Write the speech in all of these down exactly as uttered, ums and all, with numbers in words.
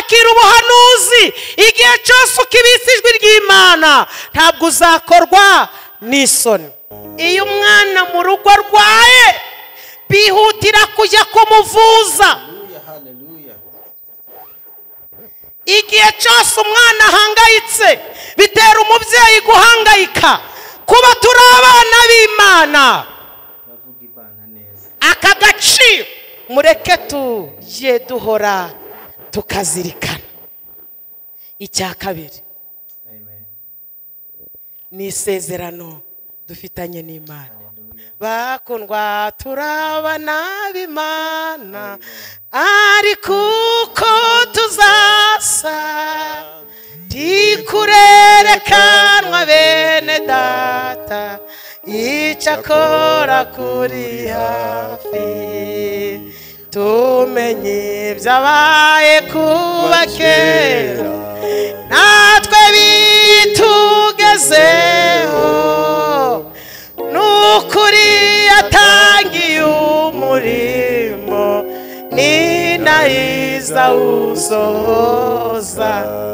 kwakira ubuhanuzi igihe cyose ukibitse ijwi ry'Imana ntabwo uzakorwa n'isoni. Iyo umwana mu rugo arwaye bihutira kujya kumuvuza. Igihe cyose umwana ahangayitse bitera umubyeyi guhangayika. Kuba turi abana b'Imana aka gaciro mureke tujye duhora tukazirikana. Icya kabiri ni isezerano dufitanye n'Imana. Bakundwa turabana b'Imana ariko uko tuzasa tikurerekanwa bene data. Icyakora kuri hafi tumenye ibyabaye kuba kera natwe bitugezeho. Nukuri yatangiye umurimo ni nahiza usohoza.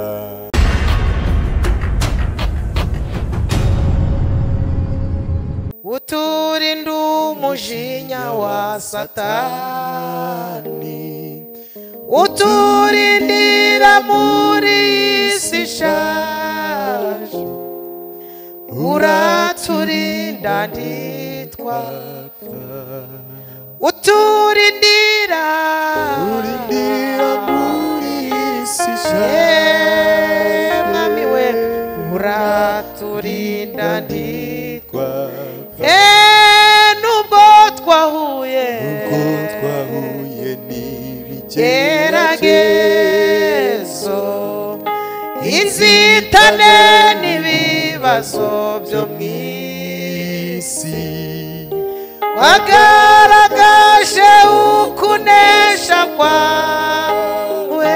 Uturinda umujinya wa Satani, uturindira muri isi ishaje, uraturinda ntitwapfa. Uturindira urindira muri isi ishaje, mwami we uraturinda ntitwapfa. Eh nubwo twahuye nubwo twahuye n'ibigeragezo, inzitane n'ibibazo byo mu isi, wagaragaje ukunesha kwawe,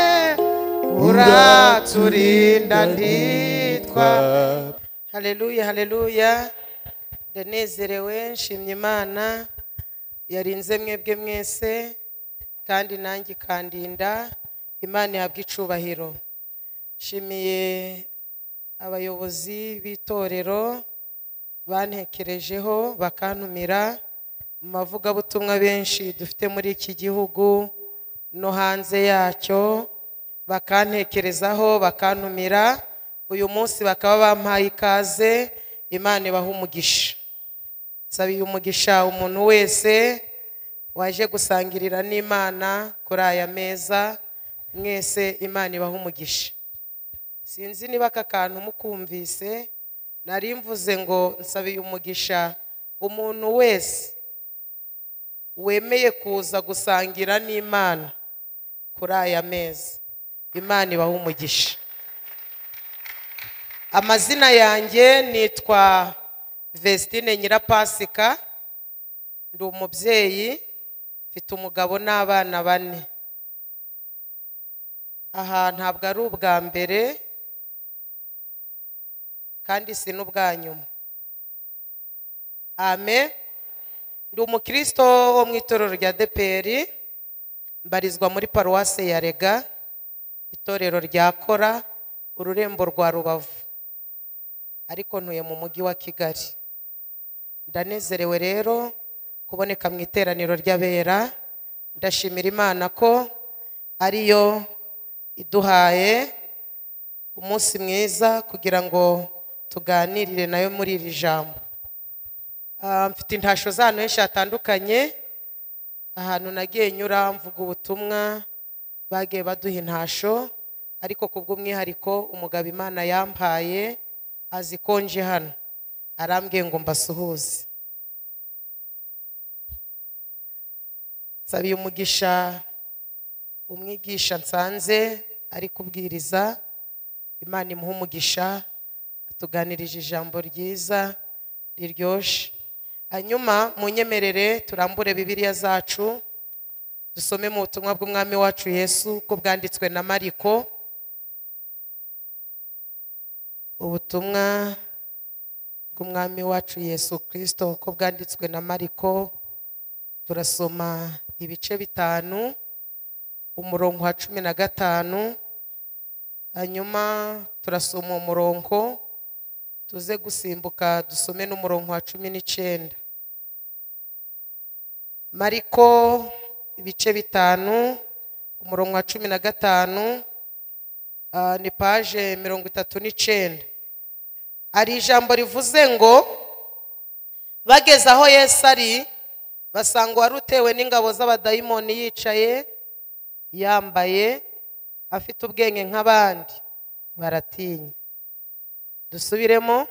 uraturinda ntitwa. Haleluya, haleluya. Ndanezerewe, nshimye Imana yarinze mwebwe mwese kandi nanjye ikandinda. Imana ihabwe icubahiro. Nshimiye abayobozi b'itorero bantekerejeho bakantumira mu mavugabutumwa benshi dufite muri iki gihugu no hanze yacyo, bakantekerezaho bakantumira. Uyu munsi bakaba bampaye ikaze. Imana ibahe umugisha. Sabiye umugisha umuntu wese waje gusangirira n'Imana kuri aya meza. Mwese Imana ibahe umugisha. Sinzi niba aka kantu mukumvise, nari mvuze ngo nsabiye umugisha umuntu wese wemeye kuza gusangira n'Imana kuri aya meza. Imana ibahe umugisha. Amazina yanjye nitwa Vestine Nyirapasika, ndi umubyeyi, mfite umugabo n'abana bane. Aha ntabwo ari ubwa mbere kandi si n'ubwa nyuma. Amen. Ndi umukristo wo mu itorero rya D P R, mbarizwa muri paruwase ya Rega, itorero rya Kora, ururembo rwa Rubavu, ariko ntuye mu mujyi wa Kigali. Ndanezerewe rero kuboneka mu iteraniro ry'abera. Ndashimira Imana ko ariyo iduhaye umunsi mwiza kugira ngo tuganirire nayo muri iri jambo. Mfite intasho z'ahantu henshi hatandukanye. Ahantu nagiye nyura mvuga ubutumwa bagiye baduha intasho, ariko kubw'umwihariko umugabo Imana yampaye azikonje hano arambwiye ngo mbasuhuze. Sabiye umugisha umwigisha nsanze ari kubwiriza. Imana imuhe umugisha, atuganirije ijambo ryiza riryoshe. Hanyuma munyemerere turambure Bibiliya zacu dusome mu butumwa bw'umwami wacu Yesu ko bwanditswe na Mariko. Ubutumwa bw'umwami wacu Yesu Kristo ko bwanditswe na Mariko, turasoma ibice bitanu. umurongo wa cumi na gatanu, hanyuma turasoma umurongo tuze gusimbuka dusome n'umurongo wa cumi n'icyenda. Mariko ibice bitanu umurongo wa cumi na gatanu, uh, ni paje mirongo itatu n'icyenda. Ari ijambo rivuze ngo bageze aho Yesu ari, basanga wari utewe n'ingabo z'abadayimoni yicaye yambaye afite ubwenge nk'abandi, baratinya. Dusubiremo.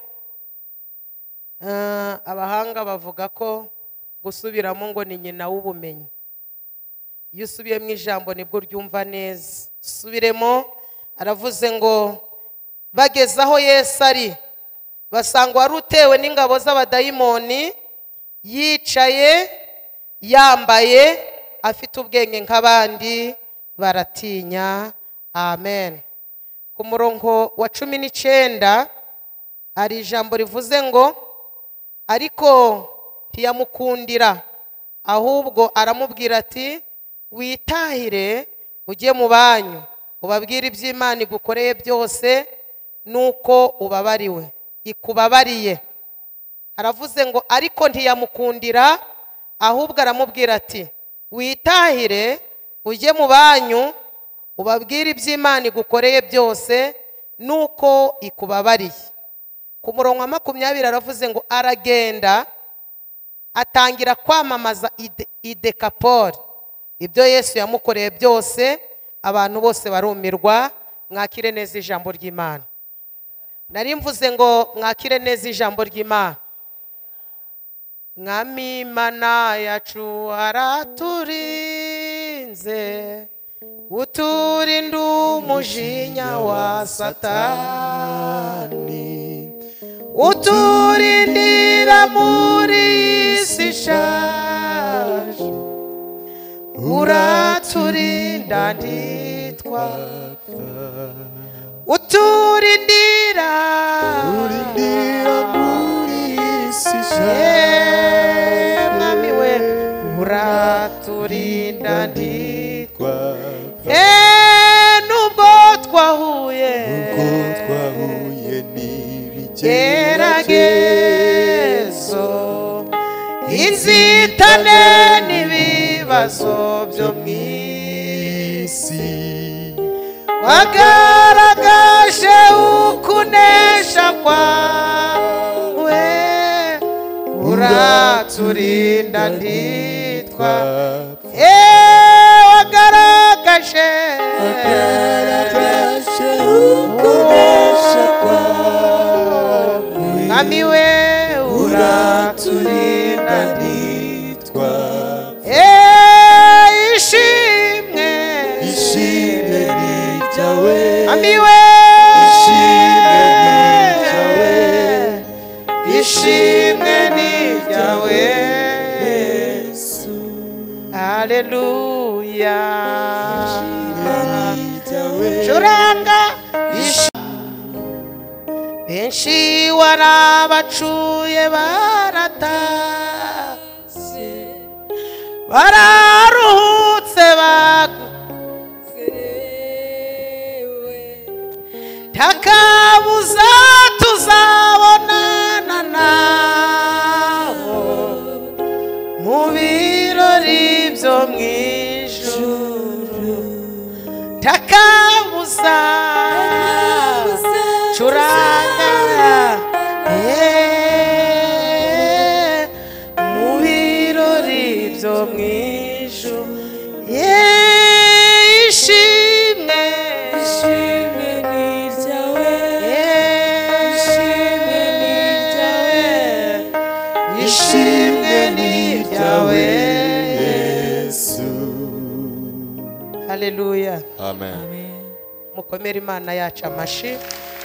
Uh, abahanga bavuga ko gusubiramo ngo ni nyina w'ubumenyi. Iyo usubiye mu ijambo nibwo ryumva neza. Dusubiremo. Aravuze ngo bageze aho Yesu ari, basanga wari utewe n'ingabo z'abadayimoni yicaye yambaye afite ubwenge nk'abandi, baratinya. Amen. Ku murongo wa cumi n'icyenda ari ijambo rivuze ngo ariko ntiyamukundira, ahubwo aramubwira ati witahire ujye mu banyu ubabwire iby'Imana igukoreye byose nuko ubabariwe ikubabariye. Aravuze ngo ariko ntiyamukundira, ahubwo aramubwira ati witahire ujye mu banyu ubabwire iby'Imana igukoreye byose nuko ikubabariye. Ku murongo wa makumyabiri aravuze ngo aragenda atangira kwamamaza idekapoli ibyo Yesu yamukoreye byose, abantu bose barumirwa. Mwakire neza ijambo ry'Imana. Nari mvuze ngo mwakire neza ijambo ry'Imana. Mwami Imana yacu araturinze, uturinda umujinya wa Satani, uturindira muri isi ishaje, uraturinda ntitwapfa, uturindira urindira muri isi ishaje, mwami we uraturinda ntitwapfa. Nubwo twahuye ubwo twahuye n'ibigeragezo, inzitane n'ibibazo byo mu isi, wagaragaje ukunesha kwawe, uraturinda ntitwapfa. wagaragaje wagaragaje ukunesha kwawe, mwami we uraturinda ntitwapfa. ishimwe ishimwe ni ryawe, mwami we ishimwe ni ryawe, ishimwe ni ryawe Yesu. Haleluya. Ishimwe ni ryawe, Curanga benshi warabacuye baratashye, bararuhutse baguserewe, ntakabuza tuzabonana nabo mu birori byo mu ijuru, ntakabuza. Curanga eh, mu birori byo mu ijuru, eh, ishimwe ishimwe ni ryawe, eh, ishimwe ni ryawe, ishimwe ni ryawe Yesu. Haleluya. Amen. amen. Mukomere Imana yacu amashi.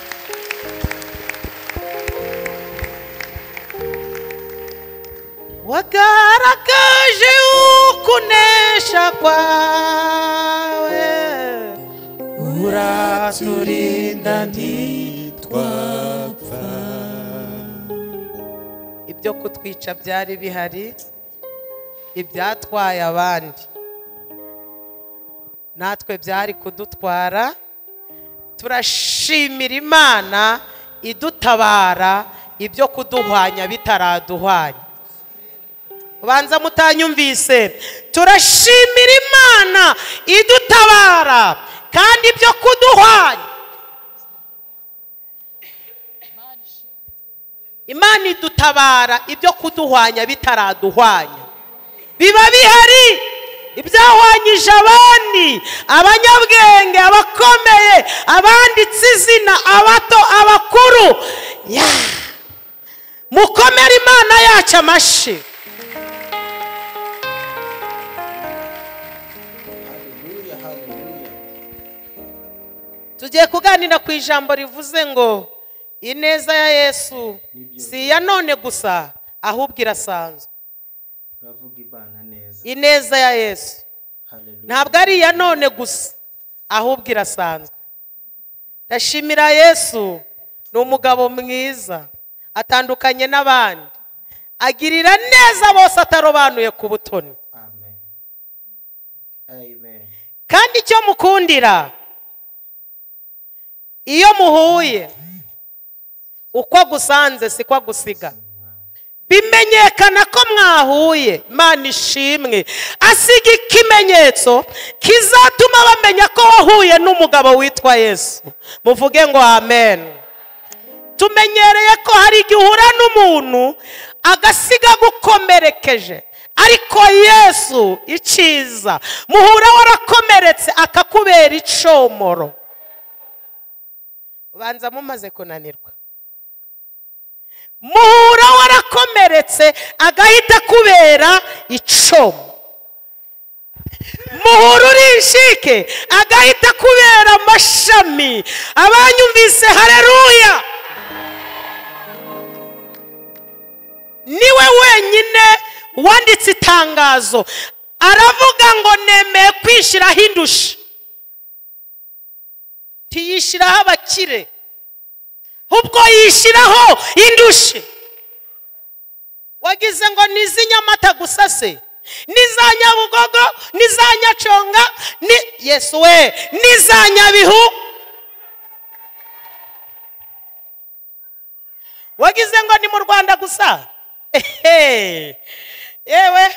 wagaragaje ukunesha kwawe, uraturinda ntitwapfa. ibyo kutwica byari bihari, ibyatwaye abandi natwe byari kudutwara. Turashimira Imana idutabara ibyo kuduhwanya bitaraduhwanya. Banza mutanyumvise, turashimira Imana idutabara kandi ibyo kuduhwanya. Imana idutabara ibyo kuduhwanya bitaraduhwanya. Biba bihari ibyahwanyije abandi, abanyabwenge, abakomeye, abanditse izina, abato, abakuru. Ya mukomere Imana yacu amashyi. Tugiye kuganira ku ijambo rivuze ngo ineza ya Yesu si iya none gusa ahubwo irasanzwe. Uravuga Imana neza. Ineza ya Yesu ntabwo ari iya none gusa ahubwo irasanzwe. Ndashimira Yesu, ni umugabo mwiza atandukanye n'abandi, agirira neza bose atarobanuye ku butoni. Amen. Amen. Kandi icyo mukundira, iyo muhuye uko agusanze siko agusiga. Bimenyekana ko mwahuye, Imana ishimwe, asiga ikimenyetso kizatuma bamenya ko wahuye n'umugabo witwa Yesu. Muvuge ngo amen. Tumenyereye ko hari igihe uhura n'umuntu agasiga gukomerekeje, ariko Yesu iciza muhura warakomeretse akakubera icomoro. Banza mumaze kunanirwa, muhura warakomeretse agahita kubera icomo. Muhura urishike agahita kubera amashami. Abanyumvise haleluya. Niwe wenyine wanditse itangazo aravuga ngo nemeye kwishiraho indushi. Tiyishiraho abakire, ubwo yishiraho indushi. Wagize ngo nizi Nyamata gusa se, niza Nyabugogo, niza Nyaconga, ni Yesu we, niza Nyabihu. Wagize ngo ni mu Rwanda gusa. Ehe, yewe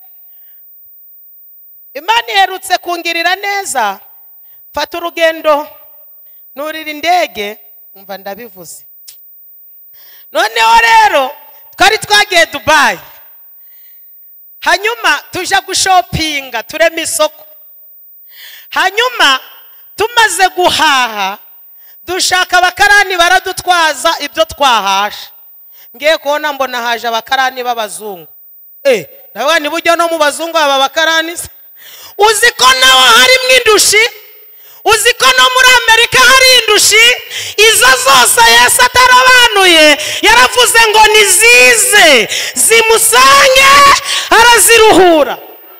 Imana iherutse kungirira neza. Fata urugendo nurira indege, umva ndabivuze. Noneho rero twari twagiye Dubai, hanyuma tuja gushopinga turema isoko. Hanyuma tumaze guhaha dushaka abakarani baradutwaza ibyo twahasha. Ngiye kubona mbona haje abakarani b'abazungu. Eh, nawe ni buryo no mu bazungu aba bakarani. Uzi ko nawe harimo indushi? Uzi ko no muri Amerika hari indushi? Izo zose Yesu atarabanuye yaravuze ngo nizize zimusange araziruhura.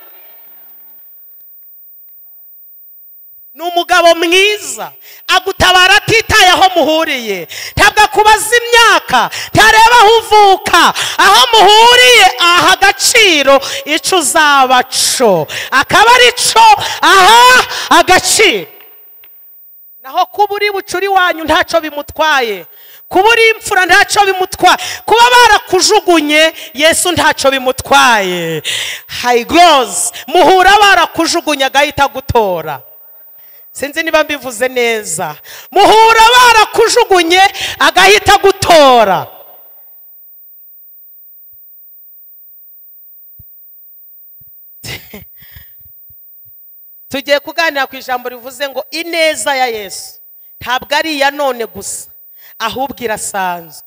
Ni umugabo mwiza agutabara atitaye aho muhuriye. Ntabwo akubaza imyaka, ntareba aho uvuka, aho muhuriye aha agaciro ico uzabaco akaba ari co aha agaciro. Naho kuba uri bucuri wanyu ntaco bimutwaye, kuba uri imfura ntaco bimutwaye, kuba barakujugunye Yesu ntaco bimutwaye. High gloss muhura barakujugunye agahita gutora. Sinzi niba mbivuze neza. Muhura barakujugunye agahita gutora. Tugiye kuganira ku ijambo rivuze ngo ineza ya Yesu ntabwo ari iya none gusa ahubwo irasanzwe.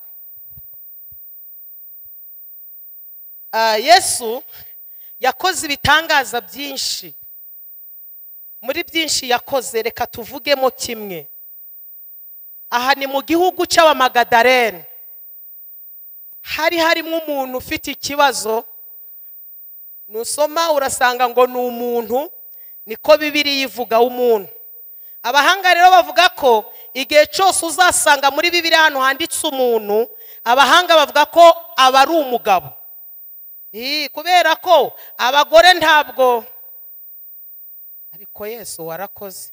Uh, Yesu yakoze ibitangaza byinshi. Muri byinshi yakoze reka tuvugemo kimwe. Aha ni mu gihugu cy'Abamagadalene. Hari harimo umuntu ufite ikibazo. Nusoma urasanga ngo ni umuntu, niko Bibiliya ivuga umuntu. Abahanga rero bavuga ko igihe cyose uzasanga muri Bibiliya hano handitse umuntu, abahanga bavuga ko aba ari umugabo. Eh, kubera ko abagore ntabwo ariko Yesu warakoze.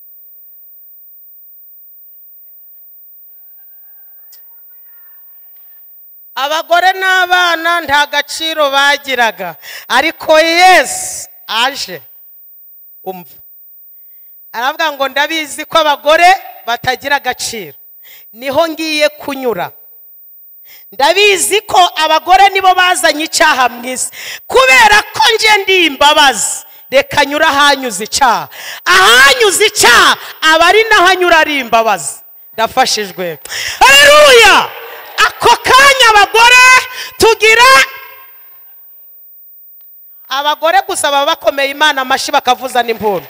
Abagore n'abana nta gaciro bagiraga, ariko Yesu aje umva aravuga ngo ndabizi ko abagore batagira agaciro, niho ngiye kunyura. Ndabizi ko abagore nibo bazanye icyaha mu isi, kubera ko nje ndi imbabazi reka nyura ahanyuze icyaha. Ahanyuze icyaha aba ari naho anyura ari imbabazi. Ndafashijwe, haleluya. Ako kanya abagore tugira abagore gusa baba bakomeye Imana amashi bakavuza n'impundu.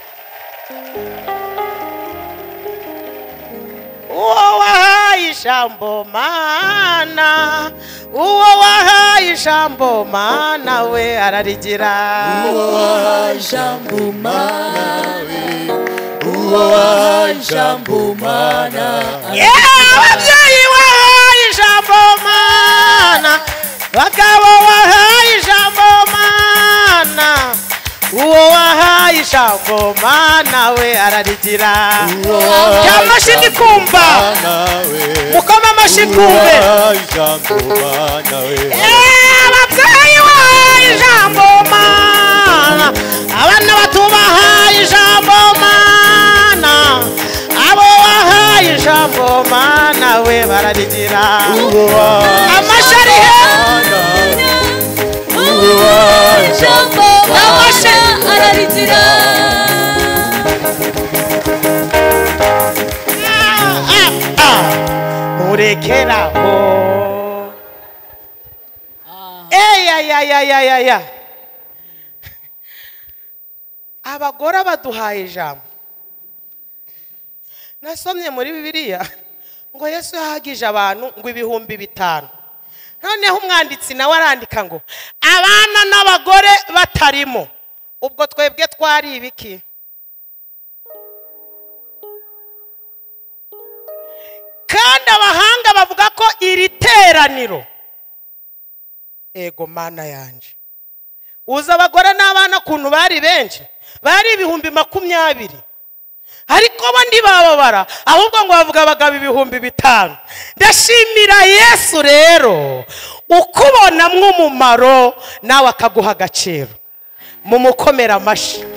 Uwo wahaye ijambo Mana, uwo wahaye ijambo Mana we ararigira. Uwo wahaye ijambo Mana we, uwo wahaye ijambo Mana. Ababyeyi wahaye ijambo Mana, bagabo wahaye ijambo Mana, uwo wahaye ijambo Mana we ararigira. Cyamashi ndikumva mukoma amashi kumve. Ababyeyi wahaye ijambo Mana, abana batubahaye ijambo Mana, abo wahaye ijambo Mana we bararigira. Amashi ari heza, Uwo wahaye ijambo Mana ararigira. murekeraho. Eya ya ya ya ya ya. Abagore baduhaye ijambo. Nasomye muri Bibiliya ngo Yesu yahagije abantu ngo ibihumbi bitanu. Noneho umwanditsi nawe arandika ngo abana n'abagore batarimo. Ubwo twebwe twari ibiki? Kandi abahanga bavuga ko iri teraniro, ego Mana yanje, uza abagore n'abana kuntu bari benshi, bari ibihumbi makumyabiri, ariko bo ndibababara ahubwo ngo bavuga abagabo ibihumbi bitanu. Ndashimira Yesu rero ukubonamwo umumaro nawe akaguha agaciro. Mumukomera amashi.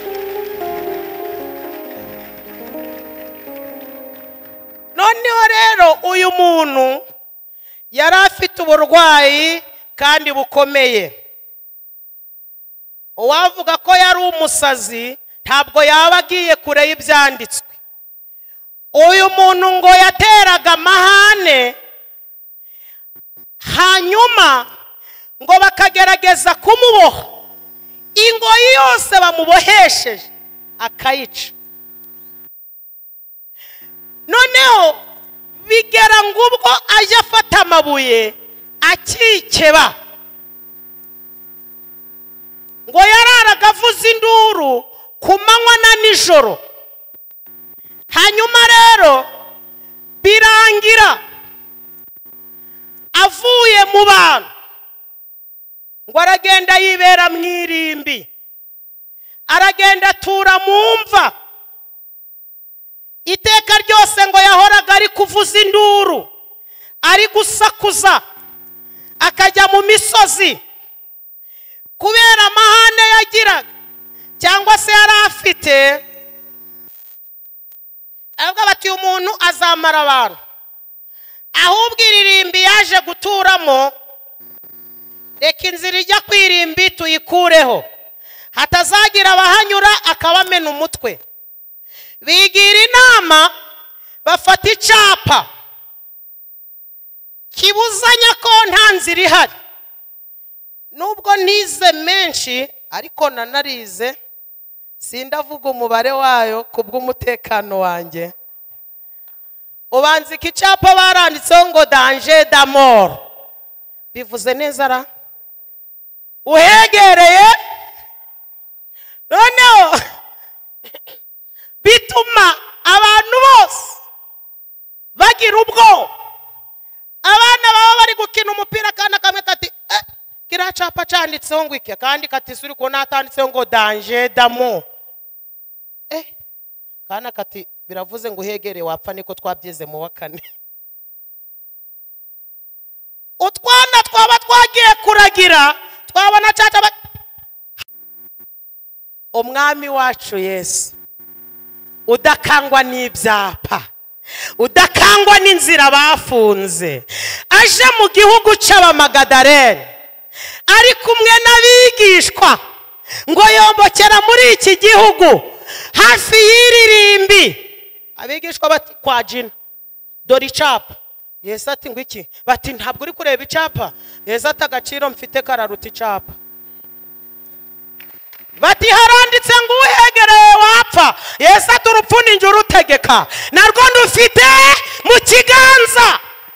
Noneho rero uyu muntu yari afite uburwayi kandi bukomeye. Uwavuga ko yari umusazi ntabwo yaba agiye kure y'ibyanditswe. Uyu muntu ngo yateraga amahane, hanyuma ngo bakagerageza kumuboha, ingoyi yose bamubohesheje akayica. Noneho bigera ngo ubwo ajya afata amabuye akikeba, ngo yararaga avuza induru ku manywa na nijoro. Hanyuma rero birangira avuye mu bantu, ngo aragenda yibera mu irimbi, aragenda atura mu mva. Iteka ryose ngo yahoraga ari kuvuza induru, ari gusakuza, akajya mu misozi kubera amahane yagiraga cyangwa se yari afite. Avuga bati umuntu azamara abantu, ahubwo iririmbi yaje guturamo reka inzira ijya kwirimbi tuyikureho, hatazagira abahanyura akabamena umutwe. Bigira inama bafata icapa kibuzanya ko nta nzira ihari. Nubwo nize menshi ariko nanarize sindavuga umubare wayo kubw'umutekano wanjye. Ubanza iki cyapa baranditseho ngo danger de mort, bivuze neza ra? Uhegereye noneho bituma abantu bose bagira ubwo. Abana baba bari gukina umupira kana kamwe kati eh kira cyapa cyanditseho ngo iki, kandi kati suri ko natanditseho ngo danger de mort. eh kana kati biravuze ngo uhegere wapfa niko twabyize mu wa kane. Utwana twaba twagiye kuragira twabona caca umwami wacu Yesu udakangwa n'ibyapa, udakangwa n'inzira bafunze, aje mu gihugu c'Abamagadalene ari kumwe n'abigishwa ngo yombokera muri iki gihugu hafi y'iririmbi. Abigishwa bati kwa jina dore icapa. Yesu ati ngo iki? Bati ntabwo uri kureba icapa. Yesu ati agaciro mfite kararuta icapa. Bati haranditse ngo uhegereye wapfa. Yesu ati urupfu ni njye urutegeka, narwo ndufite mu kiganza.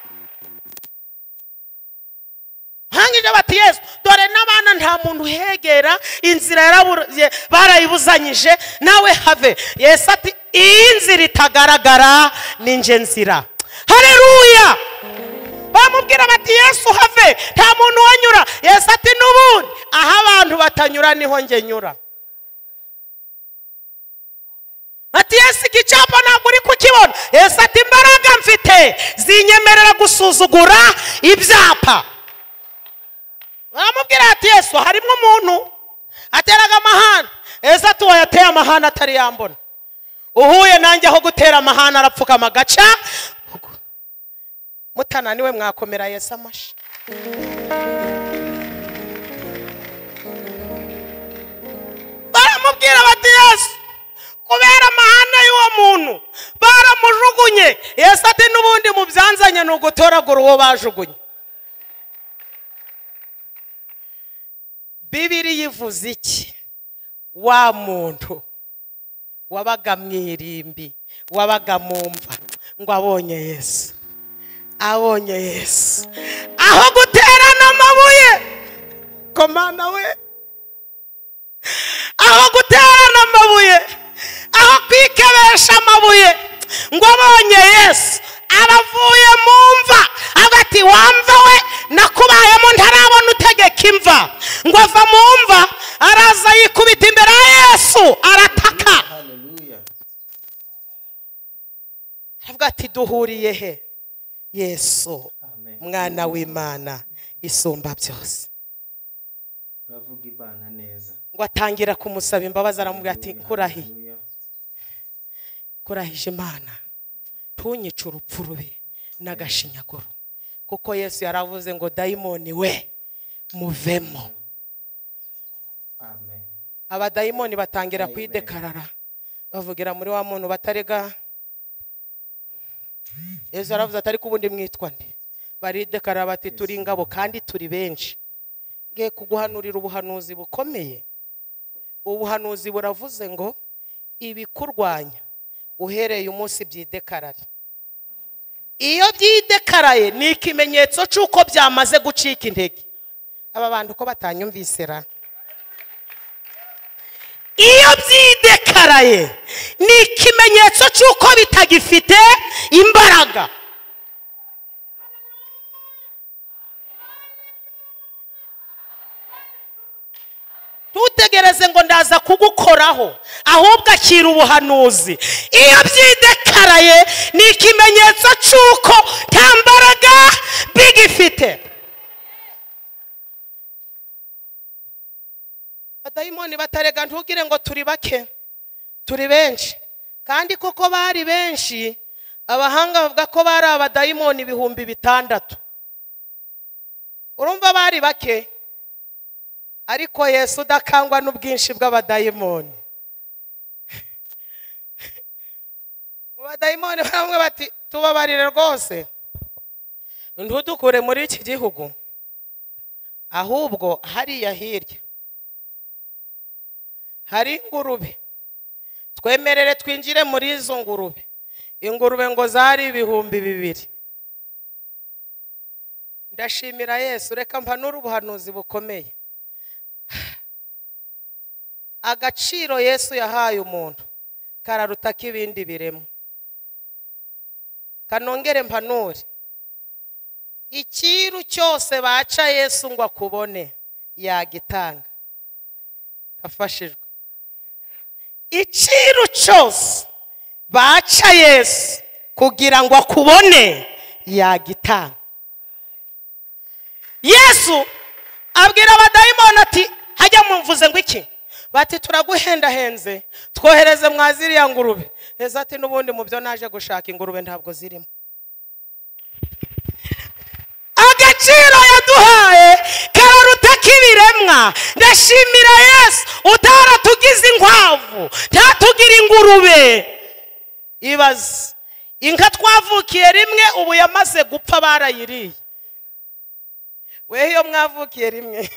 Hangije bati Yesu dore n'abana nta muntu uhegera, inzira yarabuye barayibuzanyije, nawe have. Yesu ati iyi nzira itagaragara ni nje nzira. Haleluya. Bamubwira bati Yesu have, nta muntu wanyura. Yesu ati n'ubundi aho abantu batanyura niho nge nyura. Ati Yesu igicapa ntabwo uri kukibona. Yesu ati imbaraga mfite zinyemerera gusuzugura ibyapa. Bamubwira ati Yesu harimo umuntu ateraga amahane. Yesu ati wayateye amahane atari yambona. Uhuye nanjye aho gutera amahane arapfukama gaca. Mutananiwe mwakomera Yesu amashi. Baramubwira bati Yesu kubera amahane y'uwo muntu baramujugunye. Yesu ati n'ubundi mu byanzanye ni ugutoragura uwo bajugunye. Bibiri yivuze iki? Wa muntu wabaga mwirimbi, wabaga mumva ngo abonye Yesu, abonye Yesu aho guterana amabuye komana we, aho guterana amabuye, aho kwikebesha amabuye, ngo abonye Yesu aravuye mumva. Agati wamva we nakubayemo ntarabona utegeka imva, ngo ava mumva araza yikubita imbere ya Yesu arataka. Haleluya. Avuga ati duhuriye he? Yesu Amen. mwana w'Imana isumba byose. Uravuga Imana neza. Ngo atangira kumusaba imbabazi aramubwira ati kurahi, Haleluya. kurahije Imana tunyica urupfu rubi n'agashinyaguro, kuko Yesu yaravuze ngo dayimoni we muvemo. Amen. Abadayimoni batangira kwidekarara bavugira muri wa muntu batarega. Yesu aravuze atari kubundi mwitwa nde? Baridekarara bati turi ingabo kandi turi benshi. Ngiye kuguhanurira ubuhanuzi bukomeye. Ubuhanuzi buravuze ngo ibikurwanya uhereye umunsi byidekarare. Iyo byidekaraye ni ikimenyetso cy'uko byamaze gucika intege. Aba bantu ko batanyumvisera. Iyo byidekaraye ni ikimenyetso cy'uko bitagifite imbaraga. Tutegereze ngo ndaza kugukoraho, ahubwo akira ubuhanuzi. Iyo byidekaraye ni ikimenyetso cy'uko nta mbaraga bigifite. Abadayimoni batarega ntugire ngo turi bake, turi benshi. Kandi koko bari benshi. Abahanga bavuga ko bari abadayimoni ibihumbi bitandatu. Urumva bari bake, ariko Yesu udakangwa n'ubwinshi bw'abadayimoni. Abadayimoni bamwe bati tubabarire rwose ntudukure muri iki gihugu, ahubwo hariya hirya hari ingurube, twemerere twinjire muri izo ngurube. Ingurube ngo zari ibihumbi bibiri. Ndashimira Yesu, reka mpanura ubuhanuzi bukomeye. Agaciro Yesu yahaye umuntu kararuta k'ibindi biremwa. Kanongere mpanure, ikiru cyose baca Yesu ngo akubone yagitanga. Afashijwe. iciro cyose baca Yesu kugira ngo akubone yagitanga. Yesu abwira abadayimoni ati hajya mumvuze ngo iki? Bati turaguhendahenze twohereze mwaziriya ngurube. Yesu ati n'ubundi mu byo naje gushaka ingurube ntabwo zirimo. Agaciro yaduhaye kararuta k'ibiremwa. Ndashimira Yesu utaratugize inkwavu ntatugira ingurube. Ibaze inka twavukiye rimwe ubu yamaze gupfa barayiriye. Wehe iyo mwavukiye rimwe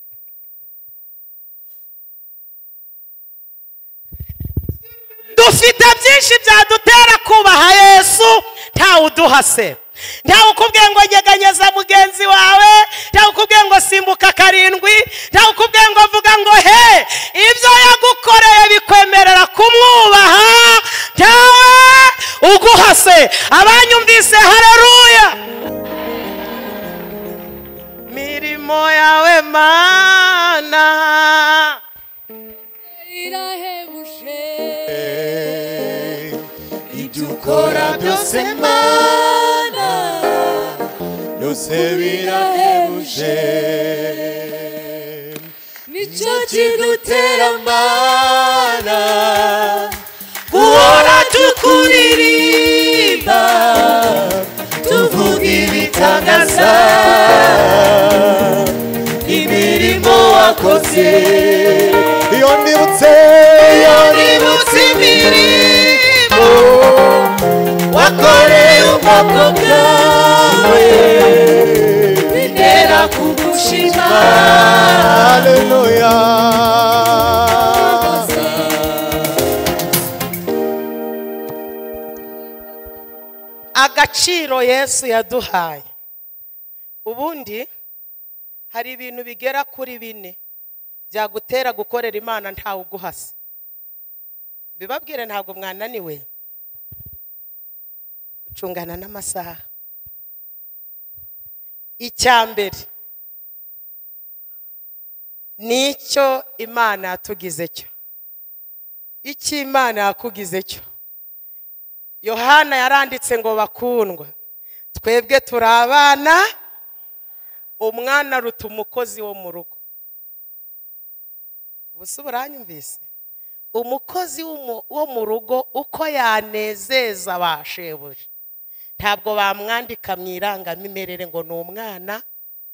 dufite byinshi byadutera kubaha Yesu ntawe uduhase. Ntawe ukubwiye ngo nyeganyeza mugenzi wawe, ntawe ukubwiye ngo simbuka karindwi, ntawe ukubwiye ngo vuga ngo he ibyo yagukoreye bikwemerera kumwubaha, ntawe uguhase. Abanyumvise haleluya. Mirimo yawe Mana irahebuje, ibyo ukora byose Mana byose birahebuje, nicyo kidutera Mana guhora tukuririmba tuvuga ibitangaza imirimo wakoze. Iyo nibutse iyo nibutse imirimo wakoreye ubwoko bwawe bintera kugushima. Haleluya. agaciro Yesu yaduhaye. Ubundi hari ibintu bigera kuri bine byagutera gukorera Imana ntawe uguhase. Bibabwire ntabwo mwananiwe gucungana n'amasaha. Icyambere nicyo Imana yatugize cyo. Iki Imana yakugize cyo. Yohana yaranditse ngo bakundwa twebwe turabana, umwana ruta umukozi wo mu rugo. Ubuse buranyumvise? Umukozi wo mu rugo uko yanezeza bashebuja ntabwo bamwandika mu irangamimerere ngo ni umwana.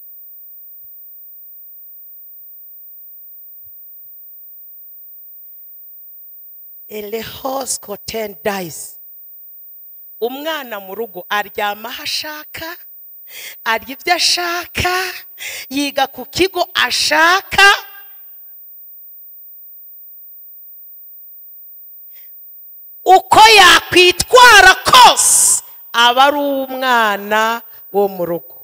Elehos Coten dies. Umwana mu rugo aryama aho ashaka, arya ibyo ashaka, yiga ku kigo ashaka. Uko yakwitwara kose aba ari umwana wo mu rugo.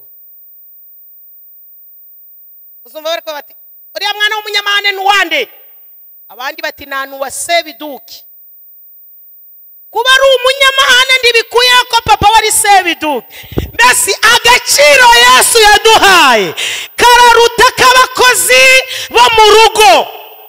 Uzumva bari ko bati uriya mwana w'umunyamahane n'uwande, abandi bati nanu wa Sebiduki. Kuba ari umunyamahane ndibikuye ko papa wari Sebiduki. Mbese agaciro Yesu yaduhaye kararuta k'abakozi bo mu rugo.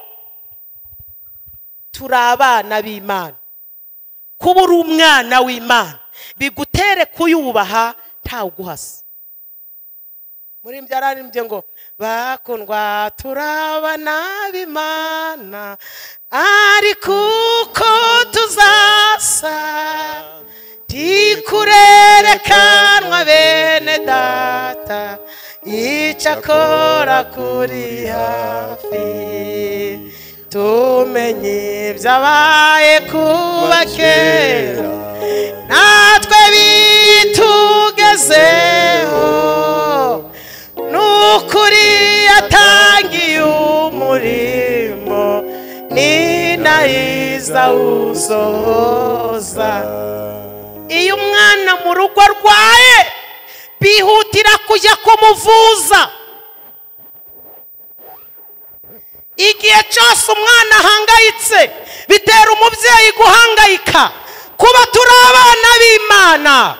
Turi abana b'Imana. Kuba uri umwana w'Imana bigutere kuyubaha ntawe uguhasa. Muri mbyararimbye ngo bakundwa turabana b'Imana ariko uko tuzasa tikurerekanwa bene data icyakora kuri hafi tumenye ibyabaye kuba kera natwe bitugezeho nukuri yatangiye umurimo ni nayiza usohoza. Iyo umwana mu rugo arwaye bihutira kujya kumuvuza. Igihe cyose umwana ahangayitse bitera umubyeyi guhangayika. Kuba turi abana b'Imana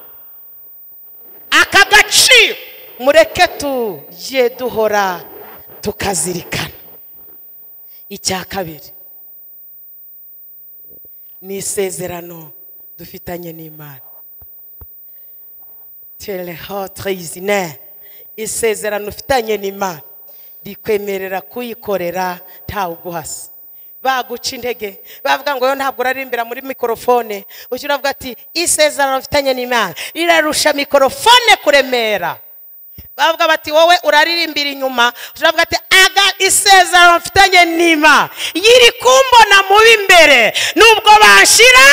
aka gaciro mureke tujye duhora tukazirikana. Icya kabiri ni isezerano dufitanye n'Imana. Telehotrezine, isezerano ufitanye n'Imana rikwemerera kuyikorera nta uguhasa. Baguca intege bavuga ngo yo ntabwo urarimbira muri mikrofone, uje uravuga ati isezerano ufitanye n'Imana rirarusha mikrofone kuremera. Bavuga bati wowe uraririmbira inyuma, uje uravuga ati aga isezerano ufitanye n'Imana yiri kumbona mu bimbere nubwo bashira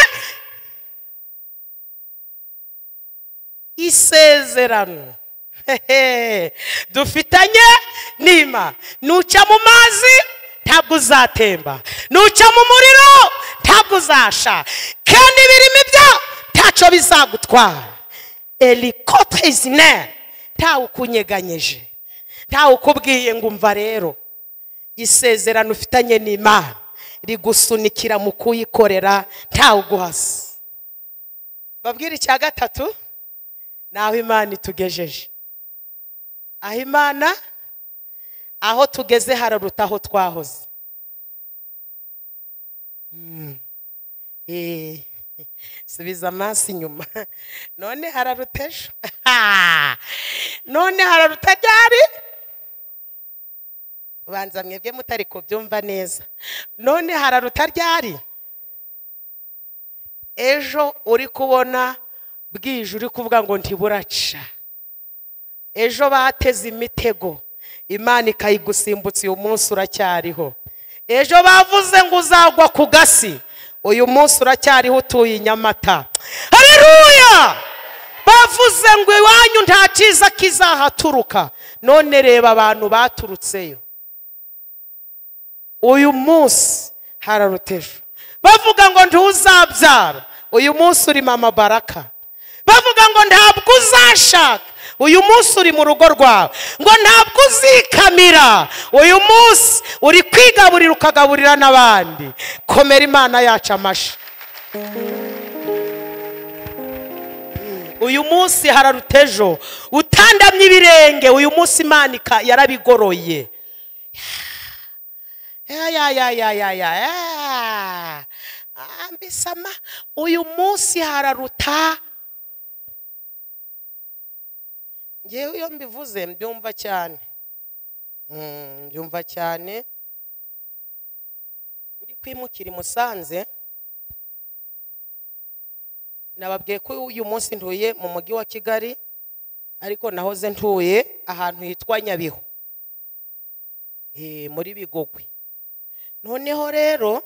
isezerano dufitanye n'Imana. Nuca mu mazi ntabwo uzatemba, nuca mu muriro ntabwo uzasha, kandi birimo ibyo ntacyo bizagutwara. Helicopter ntawe ukunyeganyeje, ntawe ukubwiye ngo umva rero. Isezerano ufitanye n'Imana rigusunikira mu kuyikorera ntawe uguhasa. Babwira icya gatatu, naho Imana itugejeje. Aho Imana aho tugeze hararuta aho twahoze. Mm. Eh, subiza amaso inyuma. None hararuta ejo. None hararuta ryari? Banza mwebwe mutari kubyumva neza. None hararuta ryari? Ejo uri kubona bwije uri kuvuga ngo ntiburaca. Ejo bateze imitego, Imana ikayigusimbutsa, uyu munsi uracyariho. Ejo bavuze ngo uzagwa ku gasi, uyu munsi uracyariho utuye Nyamata. Haleluya! Bavuze ngo iwanyu nta cyiza kizahaturuka, none reba abantu baturutseyo. Uyu munsi hararutejo. Bavuga ngo ntuzabyara, uyu munsi uri mama Baraka. Bavuga ngo ntabwo uzashaka, uyu munsi uri mu rugo rwawe. Ngo ntabwo uzikamira, uyu munsi uri kwigaburira ukagaburira n'abandi. Komera Imana yacu amashi. Uyu munsi hararutejo, utandamye ibirenge, uyu munsi Imana yarabigoroye. Ya ya ya ya ya ya. Ambisama, uyu munsi hararuta. Ngewe iyo mbivuze mbyumva cyane. Mm, mbyumva cyane. Ndi kwimukira Musanze. Nababwiye ko uyu munsi ntuye mu mujyi wa Kigali, ariko nahoze ntuye ahantu hitwa Nyabihu. Eh, muri Bigogwe. Noneho rero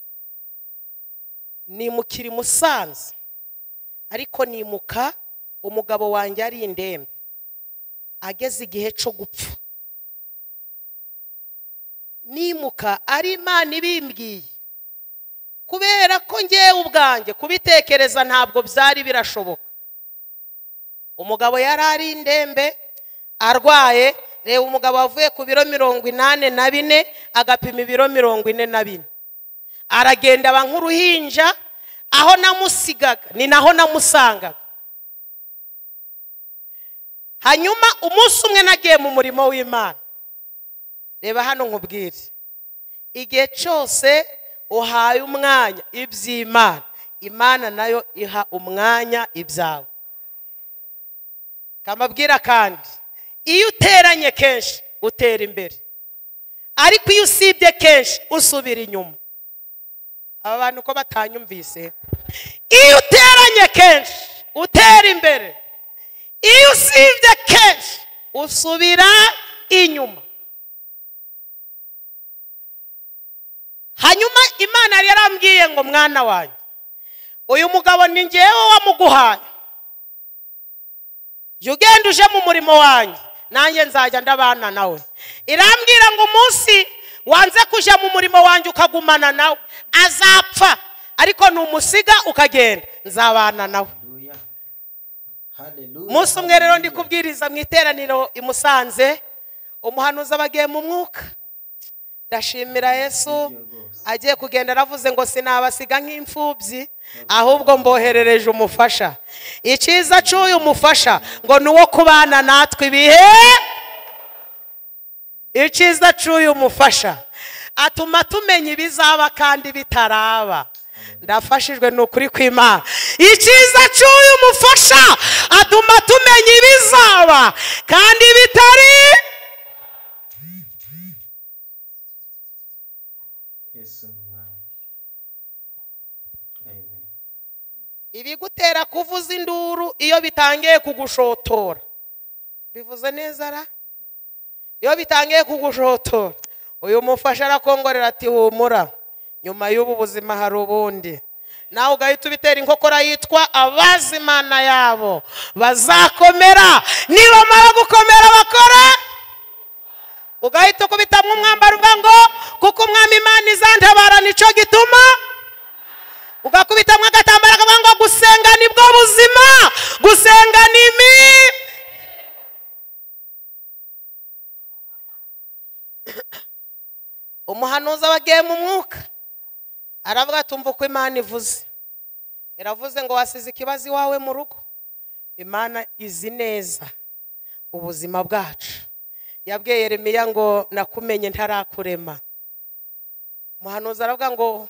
nimukiri Musanze, ariko nimuka umugabo wanjye ari indembe, ageze igihe cyo gupfa. Nimuka ari Imana ibimbwiye, kubera ko ngewe ubwanjye kubitekereza ntabwo byari birashoboka. Umugabo yari ari indembe arwaye, reba umugabo avuye ku biro mirongo inane na bine agapima ibiro mirongo ine na bine. Aragenda aba nk'uruhinja, aho namusigaga ni naho namusangaga. Hanyuma umunsi umwe nagiye mu murimo w'Imana. Reba hano nkubwire, igihe cyose uhaye umwanya iby'Imana, Imana nayo iha umwanya ibyawe. Kamabwira kandi, iyo uteranye kenshi utera imbere, ariko iyo usibye kenshi usubira inyuma. Aba bantu ko batanyumvise, iyo uteranye kenshi utera imbere, iyo usibye kenshi usubira inyuma. Hanyuma Imana yari yarambwiye ngo mwana wanjye, uyu mugabo ni ngewe wamuguhaye, jya ugenda uje mu murimo wanjye, nanjye nzajya ndabana nawe. Irambwira ngo umunsi wanze kuja mu murimo wanjye ukagumana nawe azapfa, ariko numusiga ukagenda, nzabana nawe. Umunsi umwe rero ndi kubwiriza mu iteraniro i Musanze, umuhanuzi abagiye mu mwuka. Ndashimira Yesu, agiye kugenda aravuze ngo sinabasiga nk'imfubyi, ahubwo mboherereje umufasha. Icyiza cy'uyu mufasha ngo nuwo kubana natwe ibihe. Icyiza cy'uyu mufasha atuma tumenya ibizaba kandi bitaraba. ndafashijwe n'ukuri kw'Imana. Icyiza cy'uyu mufasha atuma tumenya ibizaba kandi bitari. Yesu n'umwami. Amen. Ibigutera kuvuza induru iyo bitangiye kugushotora. Bivuze neza ra? Iyo bitangiye kugushotora, uyu mufasha arakongorera ati humura, nyuma y'ubu buzima hari ubundi. Nawe ugahita ubitera inkokora yitwa abazi Imana yabo bazakomera, nibamara gukomera bakora. Ugahita ukubitamwo umwambaro uvuga ngo kuko umwami Imana izantabara nico gituma. Ugakubitamwo agatambara kavuga ngo gusenga nibwo buzima, gusenga nimi. Umuhanuzi abagiye mu mwuka aravuga ati umva uko Imana ivuze. Iravuze ngo wasize ikibazo iwawe mu rugo, Imana izi neza ubuzima bwacu. Yabwiye Yeremiya ngo nakumenye ntarakurema. Umuhanuzi aravuga ngo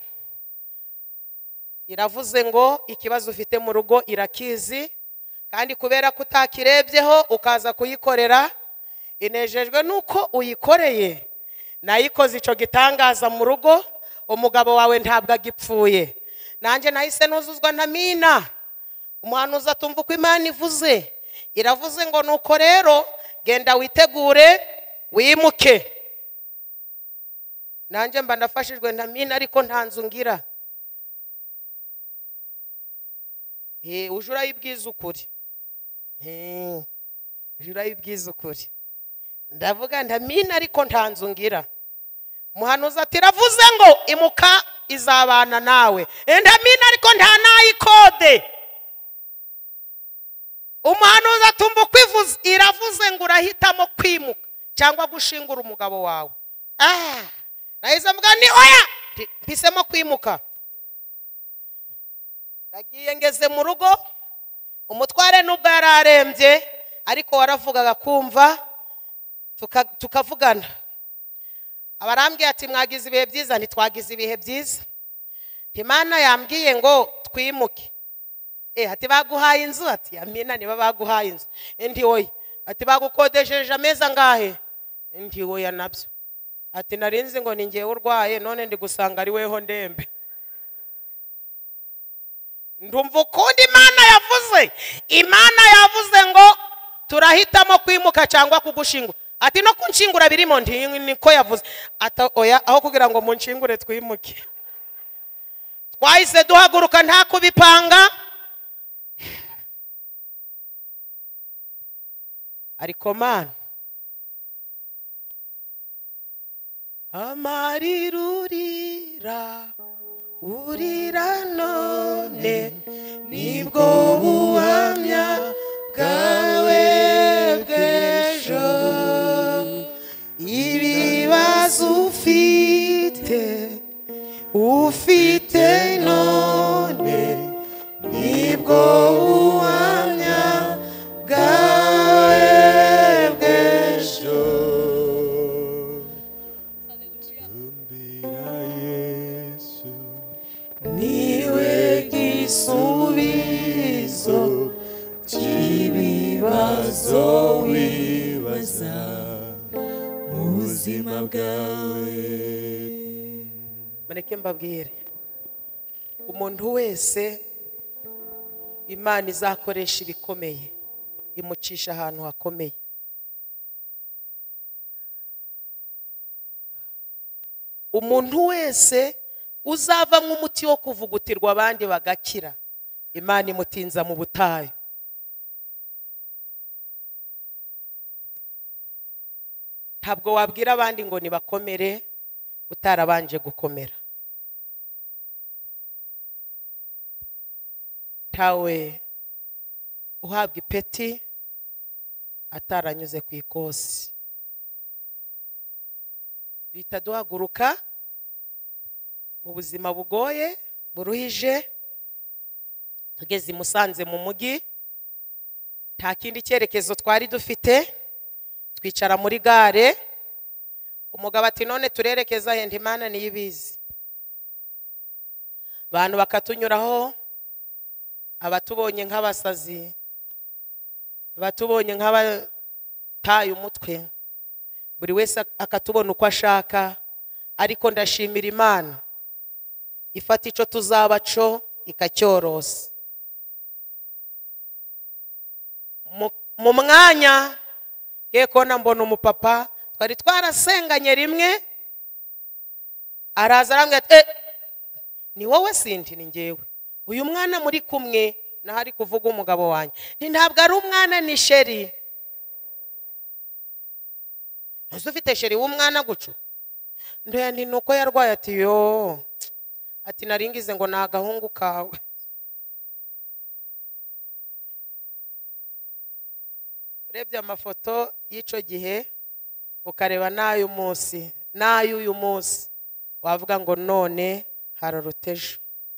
iravuze ngo ikibazo ufite mu rugo irakizi, kandi kubera kutakirebyeho ukaza kuyikorera, inejejwe nuko uyikoreye. Nayikoze ico gitangaza mu rugo, umugabo wawe ntabwo agipfuye. Nanje nahise nuzuzwa na mina. Umuhanuzi atumva uko Imana ivuze. Iravuze ngo nuko rero genda witegure wimuke. Nanje mba ndafashijwe na mina ariko ntanzungira. Eh ujura yibwiza ukuri. Eh ujura yibwiza ukuri. Ndavuga ndamina ariko ntanzungira. Umuhanuzi ati ravuze ngo imuka izabana nawe. Ndamina ariko nta nayikode. Umuhanuzi atumva kwivuza, iravuze ngo urahitamo kwimuka cyangwa gushingura umugabo wawe. Ah, nahise mvuga ni oya, mpisemo kwimuka. Nagiye ngeze mu rugo, umutware nubwo yararembye ariko waravugaga kumva tukavugana. Abarambwiye ati mwagize ibihe byiza, ntitwagize ibihe byiza. Imana yambwiye ngo twimuke. Eh ati baguhaye inzu, ati amina niba baguhaye inzu. Ndi oya. Ati bagukodesheje ameza ngahe? Ndi oya nabyo. Ati narinzi ngo ningiye urwaye none ndi gusanga ari weho ndembe. Ndumva ukundi Imana yavuze. Imana yavuze ngo turahitamo kwimuka cyangwa kugushingura. Ati no kunshingura birimo ndi niko yavuze. Ata oya aho kugira ngo munshingure twimuke. Twahise duhaguruka nta kubipanga. Ariko Mana amarirurira urira none nibwo buhamya bwawe bw'ejo. Ibibazo ufite ufite none nibwo buhamya bwawe bw'ejo. Tumbira Yesu niwe gisubizo cy'ibibazo wibaza mu buzima bwawe. Mureke mbabwire, umuntu wese Imana izakoresha ibikomeye imucisha ahantu hakomeye. Umuntu wese uzava nk'umuti wo kuvugutirwa abandi bagakira, Imana imutinza mu butayu. Ntabwo wabwira abandi ngo nibakomere utarabanje gukomera. Tawe uhabwa ipeti ataranyuze ku ikosi. Bita duhaguruka mu buzima bugoye buruhije, tugeze Musanze mu mugi, nta kindi cyerekezo twari dufite. Twicara muri gare, umugabo ati none turerekeza he? Imana niyibizi. abantu bakatunyuraho, abatubonye nk'abasazi, abatubonye nk'abataye umutwe, buri wese akatubona uko ashaka. Ariko ndashimira Imana ifata ico tuzabaco ikacyorosa. Mu mwanya yeko na mbona umupapa twari twarasenganye rimwe, araza arambwira ati, eh, ni wowe Sindi? Ni ngewe. Uyu mwana muri kumwe na hari kuvuga umugabo wanjye. Ni ntabwo ari umwana, ni sheri. Ntuzi ufite sheri w'umwana gucu? Ndoya nti nuko yarwaye. Ati yo, ati naringize ngo na gahungu kawe. Urebye amafoto y'ico gihe ukareba n'ayo munsi n'ayo uyu munsi, wavuga ngo none hararutejo.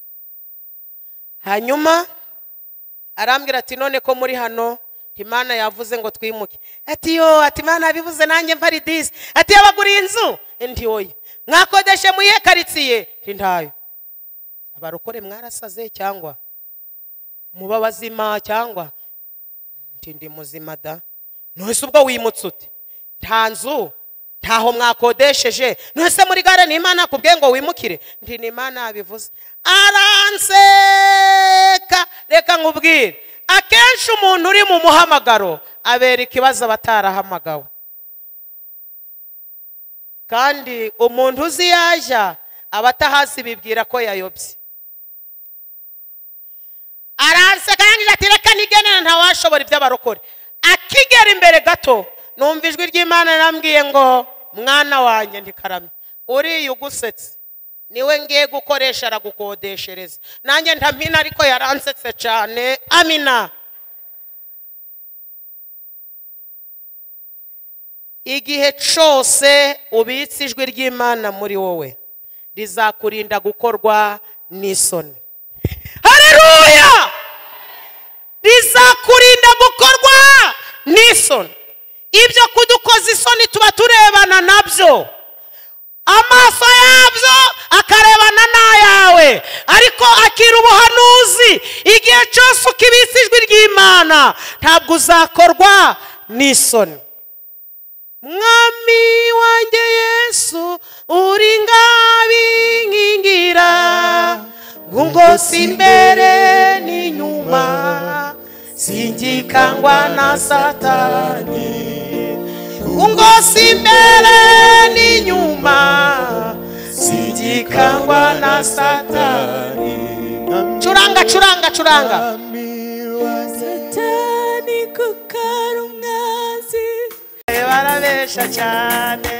Hanyuma arambwira ati none ko muri hano Imana yavuze ngo twimuke. Ati yo, ati Imana yabivuze nanjye mpari disi. Ati yabaguriye inzu? Ndi oya. Mwakodeshe muye karitsiye? Ntayo. Abarokore mwarasaze cyangwa muba bazima cyangwa? Ndi muzima da. Nose ubwo wimutse ute? Nta nzu, ntaho mwakodesheje. Nose muri gare ni Imana kubwiye ngo wimukire? Ndi ni Imana yabivuze. Aranseka. Reka nkubwire, akenshi umuntu uri mu muhamagaro abera ikibazo batarahamagawe. Kandi umuntu uzi yaja abatahazi bibwira ko yayobye. Aranseka yangira ati reka nigenera ntawashobora iby'abarokore. Akigera imbere gato numva ijwi ry'Imana nambwiye ngo mwana wanjye ndikaramye, uri ugusetse niwe ngiye gukoresha aragukodeshereza. Nanjye ntamina ariko yaransetse cyane. Amina. Igihe cyose ubitse ijwi ry'Imana muri wowe rizakurinda gukorwa n'isoni. Haleluya! Rizakurinda gukorwa n'isoni. Ibyo kudukoza isoni tuba turebana nabyo, amaso yabyo akarebana n'ayawe, ariko akira ubuhanuzi igihe cyose ukibitse ijwi ry'Imana ntabwo uzakorwa n'isoni. Mwami wanjye Yesu uri ngabinkingira, ungosi imbere n'inyuma, singikangwa na Satani. Ungosi imbere n'inyuma, singikangwa na Satani. Curanga curanga curanga. Satani kukarumwazi barabesha cyane.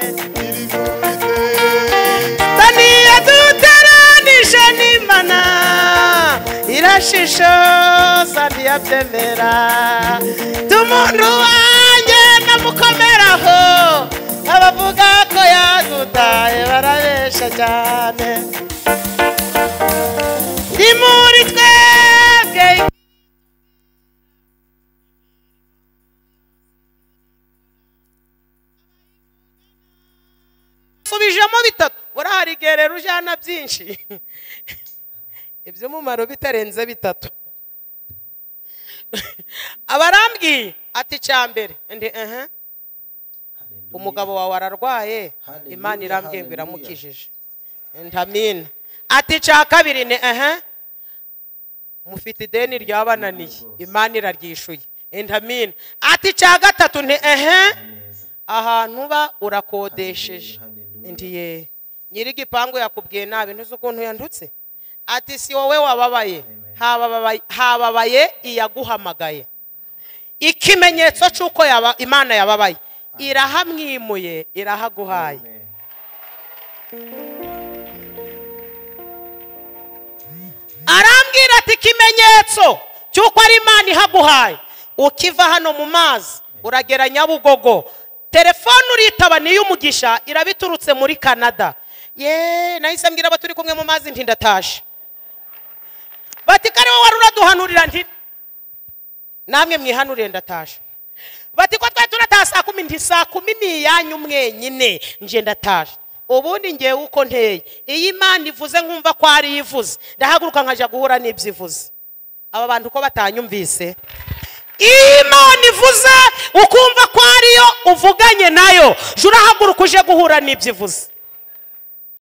Satani yaduteranije n'Imana, irashishoza ntiyabyemera. Tumuntu wanjye ndamukomeraho, abavuga ko yadutaye barabesha cyane. Ni muri twebwe subijemo bitatu, burahari gerero ujana byinshi. Ibyo mumaro bitarenze bitatu. Abarambwi ati cyambere ndi eh umugabo wawe ararwaye, Imana irambwiye ngo iramukijije. Ntamina. Ati cya kabiri ni eh mufite ideni ryabananiye, Imana iraryishuye. Ntamina. Ati cya gatatu ni eh ahantu ba urakodesheje. Ndiye nyiri igipangu yakubwiye nabi ntuzi ukuntu yandutse. Ati si wowe wababaye, hababaye hababaye iyaguhamagaye. Ikimenyetso cyuko yaba Imana yababaye irahamwimuye, irahaguhaye. Arambwira ati ikimenyetso cyuko ari Imana ihaguhaye, ukiva hano mu mazi uragera Nyabugogo, telefone uritaba niyo umugisha irabiturutse muri Canada. Ye nahise mbwira abo turi kumwe mu mazi nti ndatashe. Bati kare wowe wari uraduhanurira nti namwe mwihanurire ndatashe. Bati ko twa turataha saa kumi, nti saa kumi ni yanyu mwenyine nje ndatashe. ubundi ngewe uko nteye iyi Imana ivuze nkumva ko ari ivuze ndahaguruka nkaja guhura n'ibyo ivuze. Aba bantu ko batanyumvise, Imana ivuze ukumva ko ariyo uvuganye nayo, jura haguruka uje guhura n'ibyo ivuze.